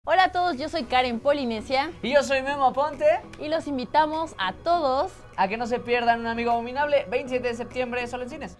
Hola a todos, yo soy Karen Polinesia Y yo soy Memo Aponte. y los invitamos a todos A que no se pierdan Un Amigo Abominable, 27 de septiembre, solo en cines.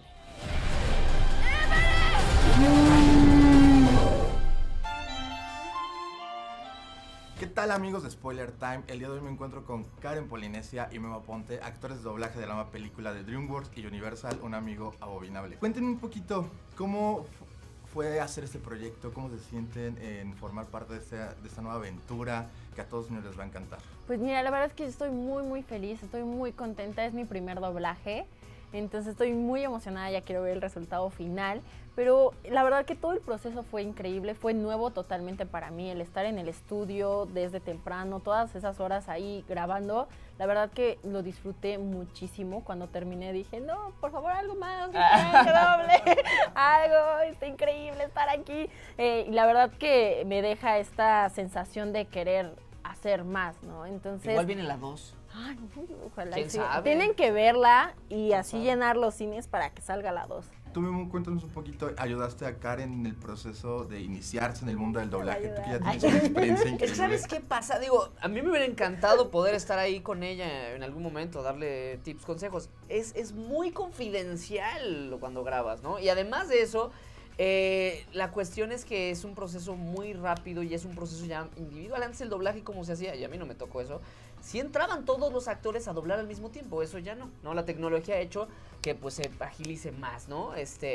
¿Qué tal, amigos de Spoiler Time? El día de hoy me encuentro con Karen Polinesia y Memo Aponte, actores de doblaje de la nueva película de DreamWorks y Universal, Un Amigo Abominable. Cuéntenme un poquito cómo fue hacer este proyecto, cómo se sienten en formar parte de esta nueva aventura que a todos nos les va a encantar. Pues mira, la verdad es que estoy muy feliz, estoy muy contenta, es mi primer doblaje, entonces estoy muy emocionada, ya quiero ver el resultado final, pero la verdad que todo el proceso fue increíble, fue nuevo totalmente para mí, el estar en el estudio desde temprano, todas esas horas ahí grabando, la verdad que lo disfruté muchísimo. Cuando terminé dije, no, por favor, algo más, que doble, algo, está increíble estar aquí, y la verdad que me deja esta sensación de querer hacer más, ¿no? Entonces, Igual viene la 2. ay, ojalá. ¿Quién Sí. sabe? Tienen que verla y así sabe? llenar los cines para que salga la 2. Tú mismo cuéntanos un poquito, ayudaste a Karen en el proceso de iniciarse en el mundo del doblaje, tú que ya tienes una experiencia increíble. ¿Sabes qué pasa? Digo, a mí me hubiera encantado poder estar ahí con ella en algún momento, darle tips, consejos. Es muy confidencial cuando grabas, ¿no? Y además de eso, la cuestión es que es un proceso muy rápido y es un proceso ya individual. Antes el doblaje, como se hacía, y a mí no me tocó eso, sí entraban todos los actores a doblar al mismo tiempo, eso ya no, ¿no? La tecnología ha hecho que pues se agilice más, ¿no?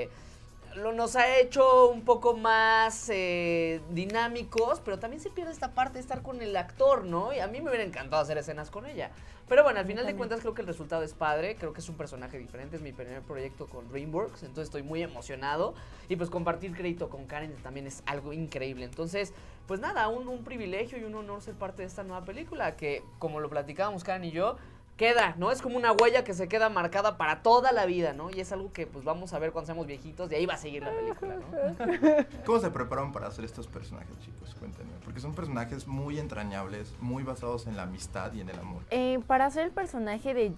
Nos ha hecho un poco más dinámicos, pero también se pierde esta parte de estar con el actor, ¿no? Y a mí me hubiera encantado hacer escenas con ella. Pero bueno, al final de cuentas creo que el resultado es padre, creo que es un personaje diferente, es mi primer proyecto con DreamWorks, entonces estoy muy emocionado. Y pues compartir crédito con Karen también es algo increíble. Entonces, pues nada, un privilegio y un honor ser parte de esta nueva película que, como lo platicábamos Karen y yo, queda, ¿no? Es como una huella que se queda marcada para toda la vida, ¿no? Y es algo que pues vamos a ver cuando seamos viejitos y ahí va a seguir la película, ¿no? ¿Cómo se prepararon para hacer estos personajes, chicos? Cuéntenme, porque son personajes muy entrañables, muy basados en la amistad y en el amor. Para hacer el personaje de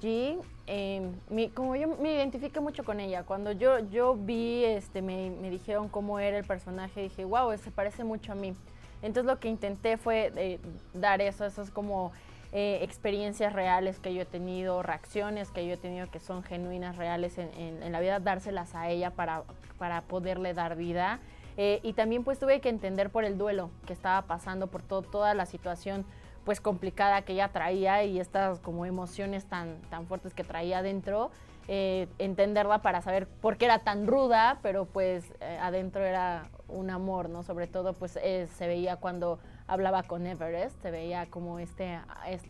G, como yo me identifiqué mucho con ella, cuando yo vi, me dijeron cómo era el personaje, dije, wow, se parece mucho a mí. Entonces lo que intenté fue dar esas como experiencias reales que yo he tenido, reacciones que yo he tenido que son genuinas, reales en la vida, dárselas a ella para poderle dar vida. Y también pues tuve que entender por el duelo que estaba pasando, por toda la situación pues complicada que ella traía y estas como emociones tan fuertes que traía adentro, entenderla para saber por qué era tan ruda, pero pues adentro era un amor, ¿no? Sobre todo pues se veía cuando hablaba con Everest, se veía como esta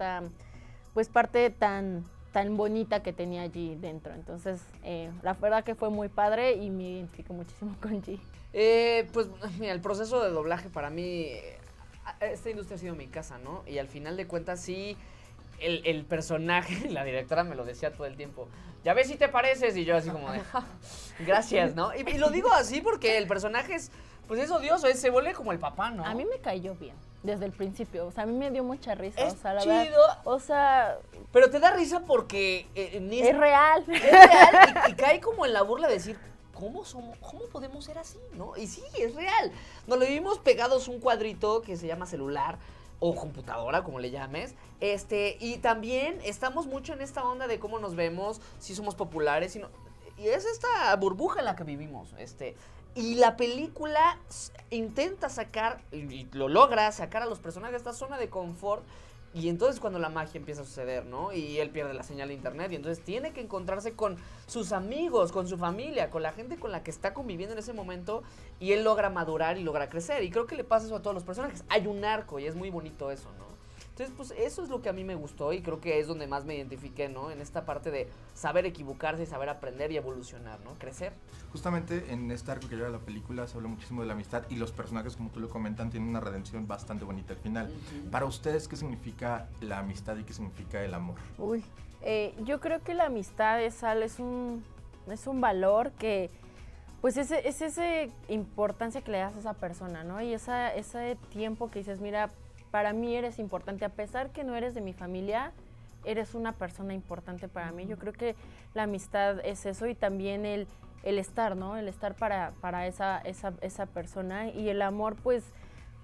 pues parte tan bonita que tenía allí dentro. Entonces la verdad que fue muy padre y me identifico muchísimo con G. Pues mira, el proceso de doblaje para mí, esta industria ha sido mi casa, ¿no? Y al final de cuentas sí, el personaje, la directora me lo decía todo el tiempo, ya ves si te pareces, y yo así como de, gracias, ¿no? Y lo digo así porque el personaje pues es odioso, se vuelve como el papá, ¿no? A mí me cayó bien desde el principio, o sea, a mí me dio mucha risa, Es o sea, la chido. verdad, o sea, Pero te da risa porque es real. es real y cae como en la burla de decir, ¿cómo podemos ser así, no? Y sí, es real. Nos lo vivimos pegados un cuadrito que se llama celular o computadora, como le llames. Y también estamos mucho en esta onda de cómo nos vemos, si somos populares, y es esta burbuja en la que vivimos. Y la película intenta sacar, y lo logra, sacar a los personajes de esta zona de confort. Y entonces cuando la magia empieza a suceder, ¿no? Y él pierde la señal de internet y entonces tiene que encontrarse con sus amigos, con su familia, con la gente con la que está conviviendo en ese momento, y él logra madurar y logra crecer. Y creo que le pasa eso a todos los personajes. Hay un arco y es muy bonito eso, ¿no? Entonces, pues eso es lo que a mí me gustó y creo que es donde más me identifiqué, ¿no? En esta parte de saber equivocarse, saber aprender y evolucionar, ¿no? Crecer. Justamente en este arco que lleva la película se habla muchísimo de la amistad y los personajes, como tú lo comentan, tienen una redención bastante bonita al final. Para ustedes, ¿qué significa la amistad y qué significa el amor? Uy, yo creo que la amistad es un valor que, pues es esa importancia que le das a esa persona, ¿no? Y ese tiempo que dices, mira, para mí eres importante, a pesar que no eres de mi familia, eres una persona importante para mí. Yo creo que la amistad es eso y también el estar, ¿no? El estar para esa persona, y el amor, pues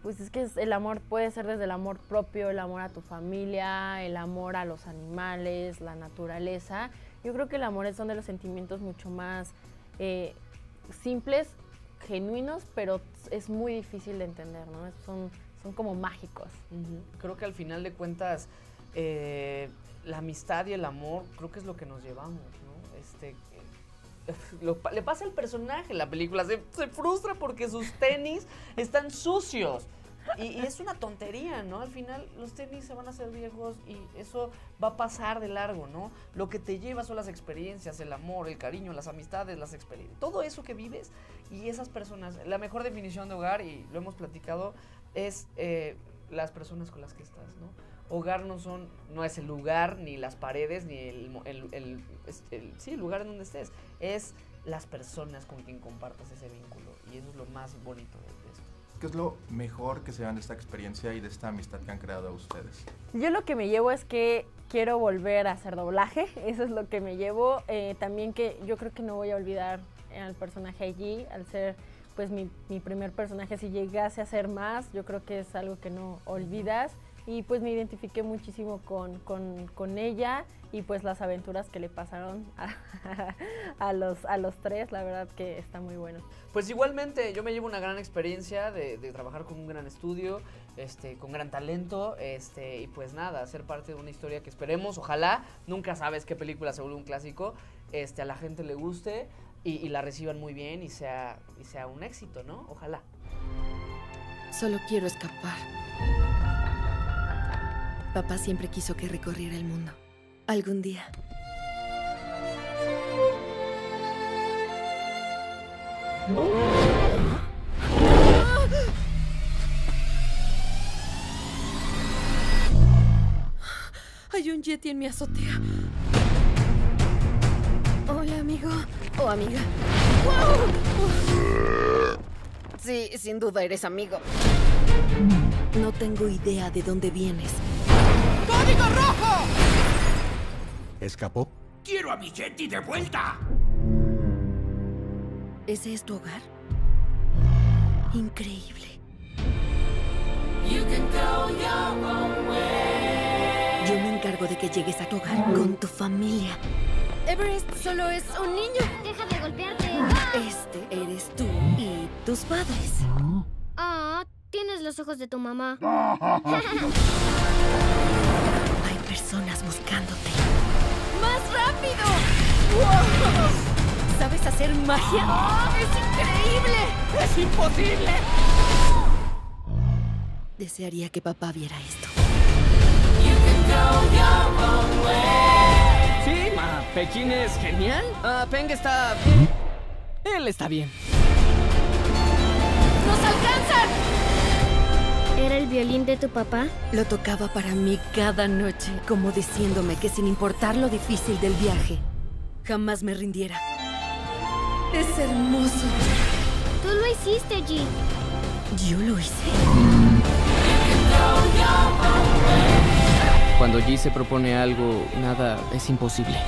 Pues es que el amor puede ser desde el amor propio, el amor a tu familia, el amor a los animales, la naturaleza. Yo creo que el amor son de los sentimientos mucho más simples, genuinos, pero es muy difícil de entender, ¿no? Son como mágicos. Creo que al final de cuentas, la amistad y el amor, creo que es lo que nos llevamos, ¿no? Le pasa al personaje en la película, se frustra porque sus tenis están sucios. Y es una tontería, ¿no? Al final los tenis se van a hacer viejos y eso va a pasar de largo, ¿no? Lo que te lleva son las experiencias, el amor, el cariño, las amistades, las experiencias, todo eso que vives y esas personas. La mejor definición de hogar, y lo hemos platicado, es las personas con las que estás, ¿no? Hogar no es el lugar, ni las paredes, ni el lugar en donde estés. Es las personas con quien compartas ese vínculo y eso es lo más bonito de esto. ¿Qué es lo mejor que se dan de esta experiencia y de esta amistad que han creado ustedes? Yo lo que me llevo es que quiero volver a hacer doblaje, eso es lo que me llevo. También que yo creo que no voy a olvidar al personaje allí, al ser pues mi primer personaje. Si llegase a ser más, yo creo que es algo que no olvidas. Y pues me identifiqué muchísimo con ella y pues las aventuras que le pasaron a los tres, la verdad que está muy bueno. Pues igualmente yo me llevo una gran experiencia de trabajar con un gran estudio, con gran talento, y pues nada, ser parte de una historia que esperemos, ojalá, nunca sabes qué película se vuelve un clásico, a la gente le guste y la reciban muy bien y sea un éxito, ¿no? Ojalá. Solo quiero escapar. Papá siempre quiso que recorriera el mundo. Algún día. Hay un yeti en mi azotea. Hola, amigo. O amiga. Sí, sin duda eres amigo. No tengo idea de dónde vienes. ¡Código rojo! ¿Escapó? ¡Quiero a mi Yeti de vuelta! ¿Ese es tu hogar? Increíble. Yo me encargo de que llegues a tu hogar con tu familia. Everest solo es un niño. Deja de golpearte. Este eres tú y tus padres. Ah, tienes los ojos de tu mamá. Hay personas buscándote. ¡Más rápido! ¡Wow! ¿Sabes hacer magia? ¡Oh, es increíble! ¡Es imposible! Desearía que papá viera esto. Sí, Pekín es genial. Peng está... Él está bien. ¡Nos alcanzan! ¿Era el violín de tu papá? Lo tocaba para mí cada noche, como diciéndome que sin importar lo difícil del viaje, jamás me rindiera. Es hermoso. Tú lo hiciste, G. ¿Yo lo hice? Cuando G se propone algo, nada es imposible.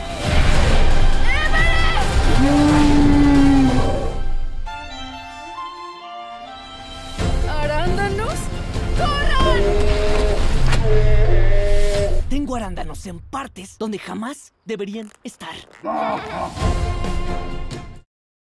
¡Arándanos! ¡Corran! Tengo arándanos en partes donde jamás deberían estar.